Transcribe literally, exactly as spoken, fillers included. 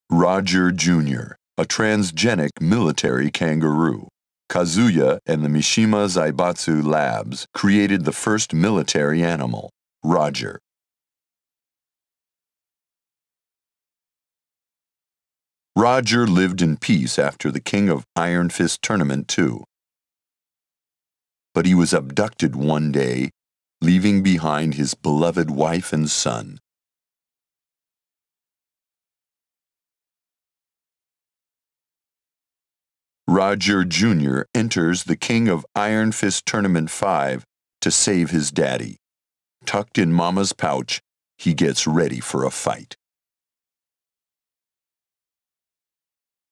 Roger Junior, a transgenic military kangaroo. Kazuya and the Mishima Zaibatsu Labs created the first military animal, Roger. Roger lived in peace after the King of Iron Fist Tournament two. But he was abducted one day, leaving behind his beloved wife and son. Roger Junior enters the King of Iron Fist Tournament five to save his daddy. Tucked in Mama's pouch, he gets ready for a fight.